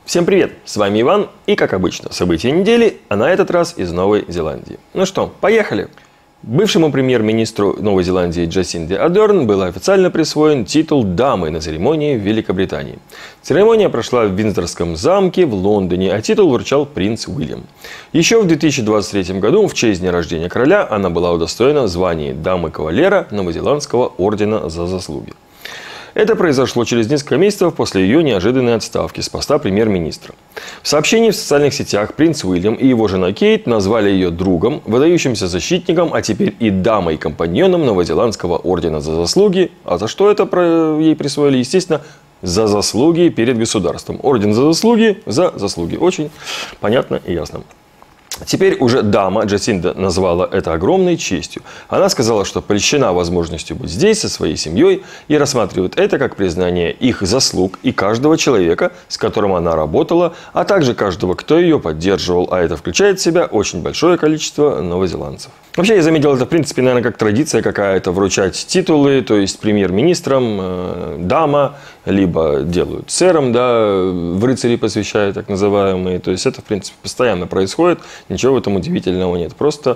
Всем привет! С вами Иван и, как обычно, события недели, а на этот раз из Новой Зеландии. Ну что, поехали! Бывшему премьер-министру Новой Зеландии Джасинде Адерн был официально присвоен титул дамы на церемонии в Великобритании. Церемония прошла в Виндзорском замке в Лондоне, а титул вручал принц Уильям. Еще в 2023 году, в честь дня рождения короля, она была удостоена звания дамы-кавалера Новозеландского ордена за заслуги. Это произошло через несколько месяцев после ее неожиданной отставки с поста премьер-министра. В сообщении в социальных сетях принц Уильям и его жена Кейт назвали ее другом, выдающимся защитником, а теперь и дамой-компаньоном Новозеландского ордена за заслуги. А за что это ей присвоили? Естественно, за заслуги перед государством. Орден за заслуги. Очень понятно и ясно. Теперь уже дама Джасинда назвала это огромной честью. Она сказала, что польщена возможностью быть здесь со своей семьей и рассматривает это как признание их заслуг и каждого человека, с которым она работала, а также каждого, кто ее поддерживал. А это включает в себя очень большое количество новозеландцев. Вообще, я заметил, это в принципе, наверное, как традиция какая-то вручать титулы, то есть премьер-министрам, дама, либо делают сэром, да, в рыцари посвящают, так называемые. То есть это, в принципе, постоянно происходит. Ничего в этом удивительного нет. Просто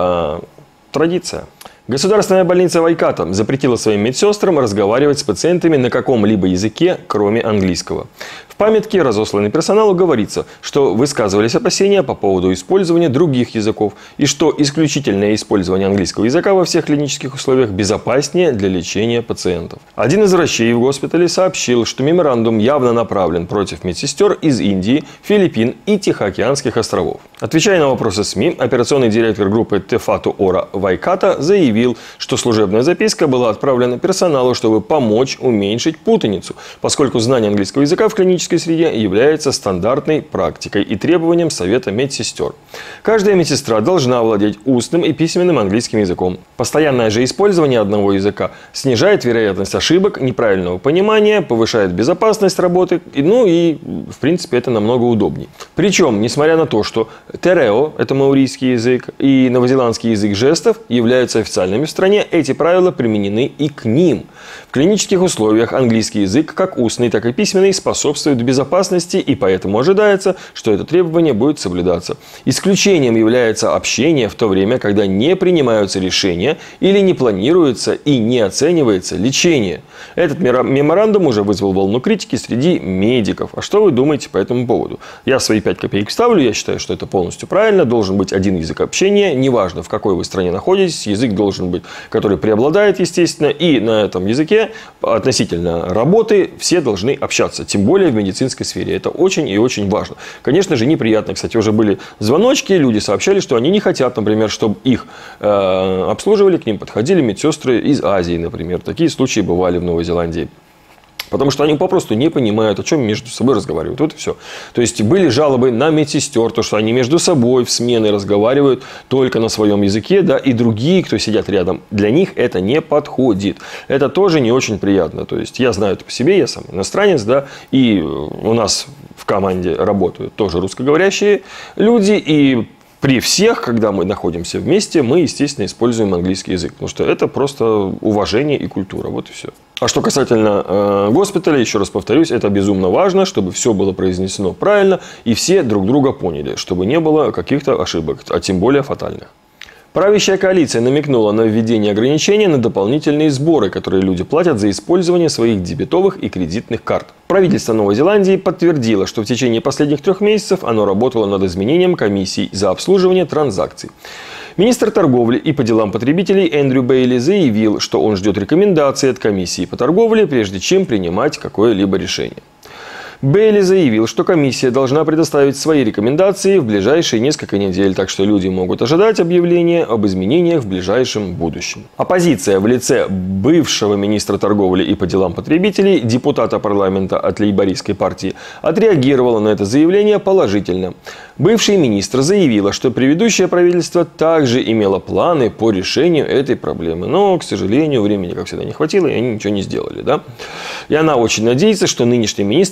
традиция. Государственная больница Вайкато запретила своим медсестрам разговаривать с пациентами на каком-либо языке, кроме английского. В памятке, разосланной персоналу, говорится, что высказывались опасения по поводу использования других языков и что исключительное использование английского языка во всех клинических условиях безопаснее для лечения пациентов. Один из врачей в госпитале сообщил, что меморандум явно направлен против медсестер из Индии, Филиппин и Тихоокеанских островов. Отвечая на вопросы СМИ, операционный директор группы Тефату Ора Вайкато заявил, что служебная записка была отправлена персоналу, чтобы помочь уменьшить путаницу, поскольку знание английского языка в клинической среде является стандартной практикой и требованием Совета медсестер. Каждая медсестра должна владеть устным и письменным английским языком. Постоянное же использование одного языка снижает вероятность ошибок, неправильного понимания, повышает безопасность работы, и в принципе это намного удобнее. Причем, несмотря на то, что терео, это маорийский язык, и новозеландский язык жестов являются официальными в стране, эти правила применены и к ним. В клинических условиях английский язык, как устный, так и письменный, способствует безопасности, и поэтому ожидается, что это требование будет соблюдаться. Исключением является общение в то время, когда не принимаются решения или не планируется и не оценивается лечение. Этот меморандум уже вызвал волну критики среди медиков. А что вы думаете по этому поводу? Я свои 5 копеек вставлю, я считаю, что это полностью правильно. Должен быть один язык общения, неважно, в какой вы стране находитесь, язык должен быть, который преобладает, естественно, и на этом языке относительно работы все должны общаться, тем более в медицинской сфере. Это очень и очень важно. Конечно же, неприятно, кстати, уже были звоночки, люди сообщали, что они не хотят, например, чтобы их обслуживали, к ним подходили медсестры из Азии, например. Такие случаи бывали в Новой Зеландии. Потому что они попросту не понимают, о чем между собой разговаривают. Вот и все. То есть были жалобы на медсестер, то, что они между собой в смены разговаривают только на своем языке, да, и другие, кто сидят рядом, для них это не подходит. Это тоже не очень приятно. То есть я знаю это по себе, я сам иностранец, да, и у нас в команде работают тоже русскоговорящие люди, и при всех, когда мы находимся вместе, мы, естественно, используем английский язык. Потому что это просто уважение и культура. Вот и все. А что касательно госпиталя, еще раз повторюсь, это безумно важно, чтобы все было произнесено правильно и все друг друга поняли, чтобы не было каких-то ошибок, а тем более фатальных. Правящая коалиция намекнула на введение ограничений на дополнительные сборы, которые люди платят за использование своих дебетовых и кредитных карт. Правительство Новой Зеландии подтвердило, что в течение последних 3 месяцев оно работало над изменением комиссий за обслуживание транзакций. Министр торговли и по делам потребителей Эндрю Бейли заявил, что он ждет рекомендаций от комиссии по торговле, прежде чем принимать какое-либо решение. Бейли заявил, что комиссия должна предоставить свои рекомендации в ближайшие несколько недель, так что люди могут ожидать объявления об изменениях в ближайшем будущем. Оппозиция в лице бывшего министра торговли и по делам потребителей, депутата парламента от лейбористской партии, отреагировала на это заявление положительно. Бывший министр заявила, что предыдущее правительство также имело планы по решению этой проблемы. Но, к сожалению, времени, как всегда, не хватило, и они ничего не сделали. Да? И она очень надеется, что нынешний министр получит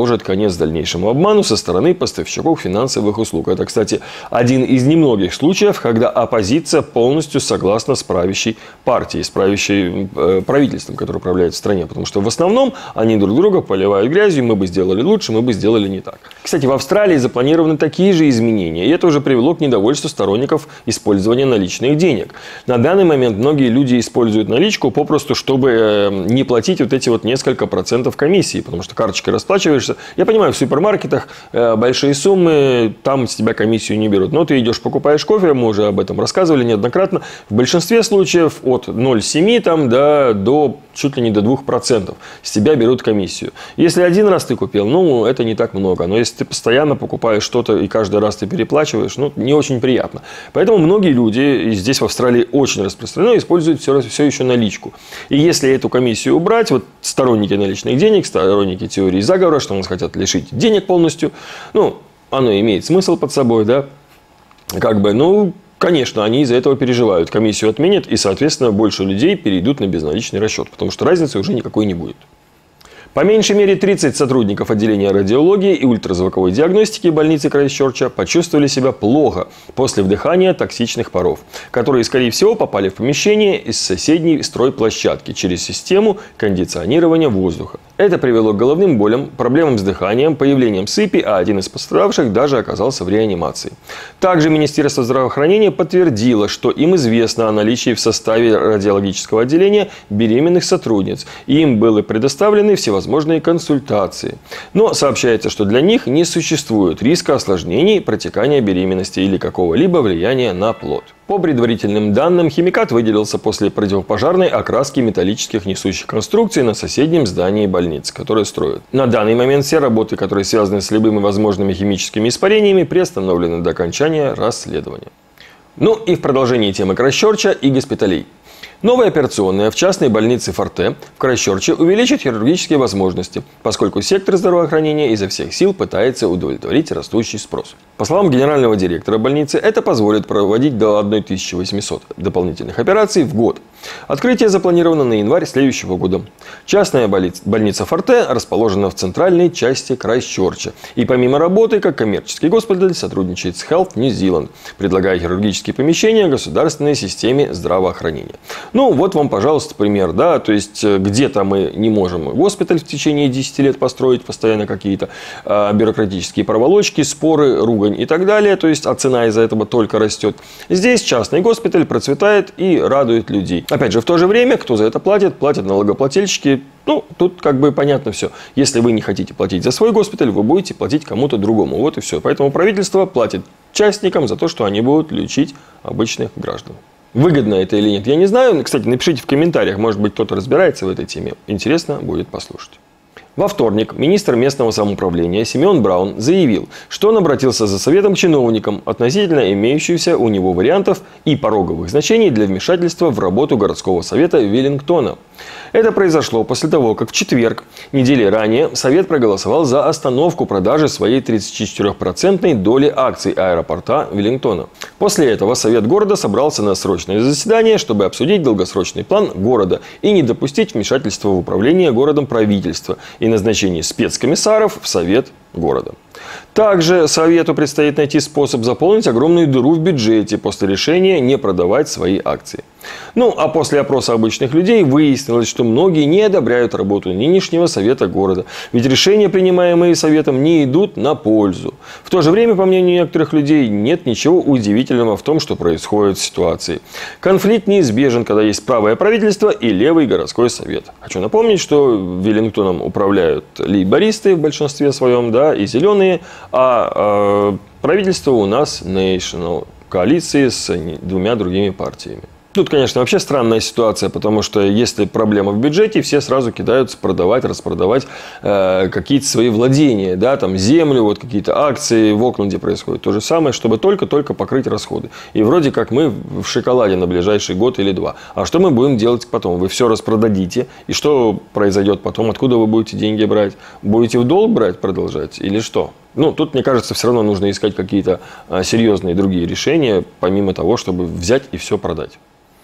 положит конец дальнейшему обману со стороны поставщиков финансовых услуг. Это, кстати, один из немногих случаев, когда оппозиция полностью согласна с правящей партией, с правящим правительством, которое управляет в стране. Потому что в основном они друг друга поливают грязью, мы бы сделали лучше, мы бы сделали не так. Кстати, в Австралии запланированы такие же изменения, и это уже привело к недовольству сторонников использования наличных денег. На данный момент многие люди используют наличку попросту, чтобы не платить вот эти вот несколько процентов комиссии, потому что карточкой расплачиваешься. Я понимаю, в супермаркетах большие суммы, там с тебя комиссию не берут. Но ты идешь, покупаешь кофе, мы уже об этом рассказывали неоднократно. В большинстве случаев от 0,7 там, до чуть ли не до 2% с тебя берут комиссию. Если один раз ты купил, ну, это не так много. Но если ты постоянно покупаешь что-то и каждый раз ты переплачиваешь, ну, не очень приятно. Поэтому многие люди, и здесь в Австралии очень распространено, используют все еще наличку. И если эту комиссию убрать, вот сторонники наличных денег, сторонники теории заговора, что нас хотят лишить денег полностью, ну, оно имеет смысл под собой, да, ну, конечно, они из-за этого переживают. Комиссию отменят, и, соответственно, больше людей перейдут на безналичный расчет, потому что разницы уже никакой не будет. По меньшей мере 30 сотрудников отделения радиологии и ультразвуковой диагностики больницы Крайстчерча почувствовали себя плохо после вдыхания токсичных паров, которые, скорее всего, попали в помещение из соседней стройплощадки через систему кондиционирования воздуха. Это привело к головным болям, проблемам с дыханием, появлением сыпи, а один из пострадавших даже оказался в реанимации. Также Министерство здравоохранения подтвердило, что им известно о наличии в составе радиологического отделения беременных сотрудниц, и им были предоставлены всевозможные консультации. Но сообщается, что для них не существует риска осложнений, протекания беременности или какого-либо влияния на плод. По предварительным данным, химикат выделился после противопожарной окраски металлических несущих конструкций на соседнем здании больницы, которые строят. На данный момент все работы, которые связаны с любыми возможными химическими испарениями, приостановлены до окончания расследования. Ну и в продолжении темы Крайстчерча и госпиталей. Новая операционная в частной больнице Форте в Крайстчерче увеличит хирургические возможности, поскольку сектор здравоохранения изо всех сил пытается удовлетворить растущий спрос. По словам генерального директора больницы, это позволит проводить до 1800 дополнительных операций в год. Открытие запланировано на январь следующего года. Частная больница Форте расположена в центральной части Крайстчерча. И помимо работы, как коммерческий госпиталь, сотрудничает с Health New Zealand, предлагая хирургические помещения государственной системе здравоохранения. Ну, вот вам, пожалуйста, пример, да, то есть где-то мы не можем госпиталь в течение 10 лет построить, постоянно какие-то бюрократические проволочки, споры, ругань и так далее, то есть, а цена из-за этого только растет. Здесь частный госпиталь процветает и радует людей. Опять же, в то же время, кто за это платит? Платят налогоплательщики. Ну, тут как бы понятно все. Если вы не хотите платить за свой госпиталь, вы будете платить кому-то другому. Вот и все. Поэтому правительство платит частникам за то, что они будут лечить обычных граждан. Выгодно это или нет, я не знаю. Кстати, напишите в комментариях, может быть, кто-то разбирается в этой теме. Интересно будет послушать. Во вторник министр местного самоуправления Симеон Браун заявил, что он обратился за советом к чиновникам относительно имеющихся у него вариантов и пороговых значений для вмешательства в работу городского совета Веллингтона. Это произошло после того, как в четверг, недели ранее, совет проголосовал за остановку продажи своей 34% доли акций аэропорта Веллингтона. После этого совет города собрался на срочное заседание, чтобы обсудить долгосрочный план города и не допустить вмешательства в управление городом правительства и назначение спецкомиссаров в совет города. Также совету предстоит найти способ заполнить огромную дыру в бюджете после решения не продавать свои акции. Ну, а после опроса обычных людей выяснилось, что многие не одобряют работу нынешнего совета города. Ведь решения, принимаемые советом, не идут на пользу. В то же время, по мнению некоторых людей, нет ничего удивительного в том, что происходит в ситуации. Конфликт неизбежен, когда есть правое правительство и левый городской совет. Хочу напомнить, что Веллингтоном управляют лейбористы в большинстве своем, да, и зеленые, а правительство у нас National, коалиции с двумя другими партиями. Тут, конечно, вообще странная ситуация, потому что если проблема в бюджете, все сразу кидаются продавать, распродавать какие-то свои владения, да, там землю, вот какие-то акции. В Окленде происходит то же самое, чтобы только-только покрыть расходы. И вроде как мы в шоколаде на ближайший год или два. А что мы будем делать потом? Вы все распродадите, и что произойдет потом? Откуда вы будете деньги брать? Будете в долг брать, продолжать или что? Ну, тут, мне кажется, все равно нужно искать какие-то серьезные другие решения, помимо того, чтобы взять и все продать.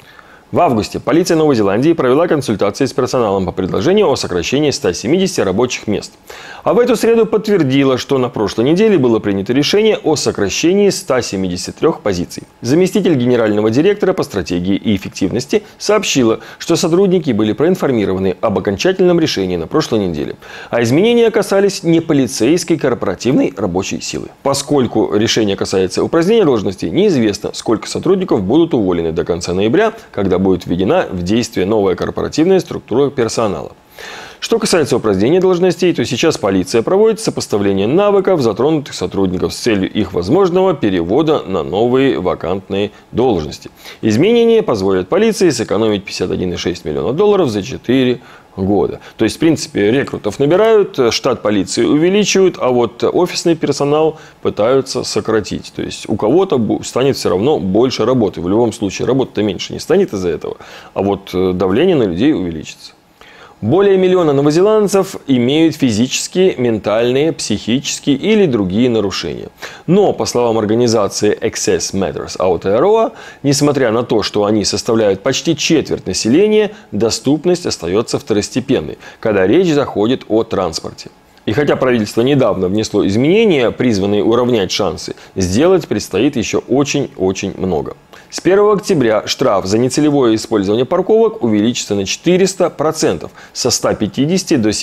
В августе полиция Новой Зеландии провела консультации с персоналом по предложению о сокращении 170 рабочих мест. А в эту среду подтвердила, что на прошлой неделе было принято решение о сокращении 173 позиций. Заместитель генерального директора по стратегии и эффективности сообщила, что сотрудники были проинформированы об окончательном решении на прошлой неделе. А изменения касались не полицейской корпоративной рабочей силы. Поскольку решение касается упразднения должностей, неизвестно, сколько сотрудников будут уволены до конца ноября, когда будет введена в действие новая корпоративная структура персонала. Что касается упразднения должностей, то сейчас полиция проводит сопоставление навыков затронутых сотрудников с целью их возможного перевода на новые вакантные должности. Изменения позволят полиции сэкономить $51,6 миллиона за 4 года. То есть, в принципе, рекрутов набирают, штат полиции увеличивают, а вот офисный персонал пытаются сократить. То есть, у кого-то станет все равно больше работы. В любом случае, работы-то меньше не станет из-за этого, а вот давление на людей увеличится. Более 1 миллиона новозеландцев имеют физические, ментальные, психические или другие нарушения. Но, по словам организации Access Matters Aotearoa, несмотря на то, что они составляют почти четверть населения, доступность остается второстепенной, когда речь заходит о транспорте. И хотя правительство недавно внесло изменения, призванные уравнять шансы, сделать предстоит еще очень-очень много. С 1 октября штраф за нецелевое использование парковок увеличится на 400%, со $150 до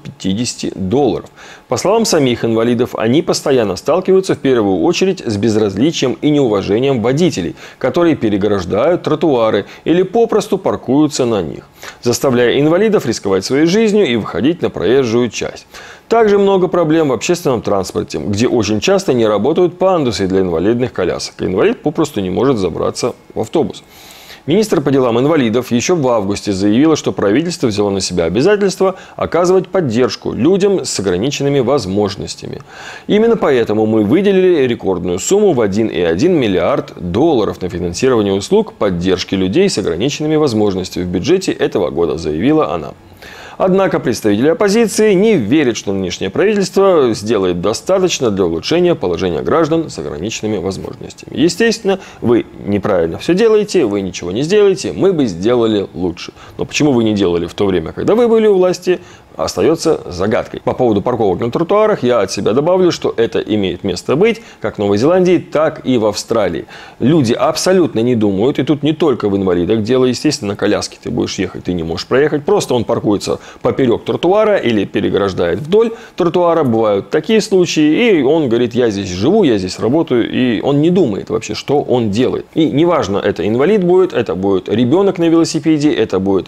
$750. По словам самих инвалидов, они постоянно сталкиваются в первую очередь с безразличием и неуважением водителей, которые переграждают тротуары или попросту паркуются на них, заставляя инвалидов рисковать своей жизнью и выходить на проезжую часть. Также много проблем в общественном транспорте, где очень часто не работают пандусы для инвалидных колясок. И инвалид попросту не может забраться в автобус. Министр по делам инвалидов еще в августе заявила, что правительство взяло на себя обязательство оказывать поддержку людям с ограниченными возможностями. Именно поэтому мы выделили рекордную сумму в $1,1 миллиард на финансирование услуг поддержки людей с ограниченными возможностями в бюджете этого года, заявила она. Однако представители оппозиции не верят, что нынешнее правительство сделает достаточно для улучшения положения граждан с ограниченными возможностями. Естественно, вы неправильно все делаете, вы ничего не сделаете, мы бы сделали лучше. Но почему вы не делали в то время, когда вы были у власти, остается загадкой. По поводу парковок на тротуарах я от себя добавлю, что это имеет место быть как в Новой Зеландии, так и в Австралии. Люди абсолютно не думают, и тут не только в инвалидах дело, естественно, на коляске ты будешь ехать, ты не можешь проехать, просто он паркуется поперек тротуара или переграждает вдоль тротуара. Бывают такие случаи, и он говорит: я здесь живу, я здесь работаю, и он не думает вообще, что он делает. И неважно, это инвалид будет, это будет ребенок на велосипеде, это будет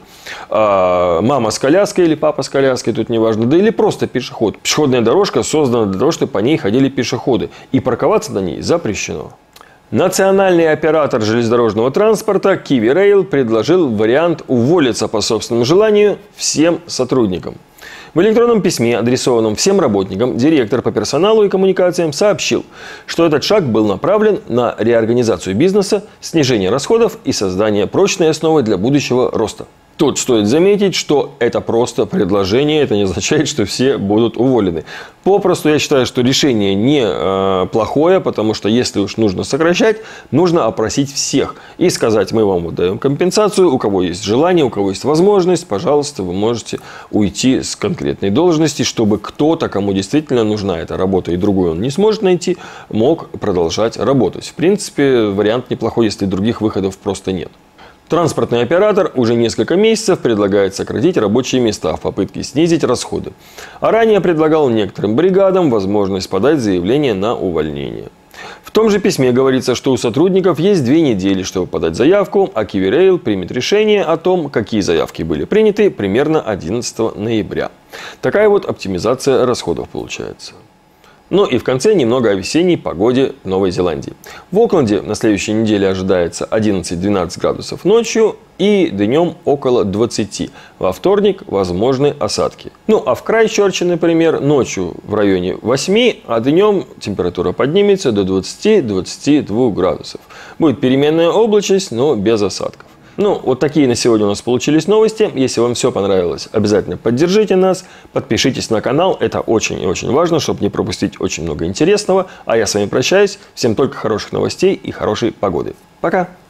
мама с коляской или папа с коляской, тут неважно, да или просто пешеход. Пешеходная дорожка создана для того, чтобы по ней ходили пешеходы, и парковаться на ней запрещено. Национальный оператор железнодорожного транспорта Kiwi Rail предложил вариант уволиться по собственному желанию всем сотрудникам. В электронном письме, адресованном всем работникам, директор по персоналу и коммуникациям сообщил, что этот шаг был направлен на реорганизацию бизнеса, снижение расходов и создание прочной основы для будущего роста. Тут стоит заметить, что это просто предложение, это не означает, что все будут уволены. Попросту я считаю, что решение не плохое, потому что если уж нужно сокращать, нужно опросить всех и сказать: мы вам выдаем компенсацию, у кого есть желание, у кого есть возможность, пожалуйста, вы можете уйти с конкретной должности, чтобы кто-то, кому действительно нужна эта работа и другую он не сможет найти, мог продолжать работать. В принципе, вариант неплохой, если других выходов просто нет. Транспортный оператор уже несколько месяцев предлагает сократить рабочие места в попытке снизить расходы. А ранее предлагал некоторым бригадам возможность подать заявление на увольнение. В том же письме говорится, что у сотрудников есть 2 недели, чтобы подать заявку, а Kiwi Rail примет решение о том, какие заявки были приняты, примерно 11 ноября. Такая вот оптимизация расходов получается. Ну и в конце немного о весенней погоде в Новой Зеландии. В Окленде на следующей неделе ожидается 11-12 градусов ночью и днем около 20. Во вторник возможны осадки. Ну а в Крайстчерче, например, ночью в районе 8, а днем температура поднимется до 20-22 градусов. Будет переменная облачность, но без осадков. Ну, вот такие на сегодня у нас получились новости. Если вам все понравилось, обязательно поддержите нас, подпишитесь на канал. Это очень и очень важно, чтобы не пропустить очень много интересного. А я с вами прощаюсь. Всем только хороших новостей и хорошей погоды. Пока!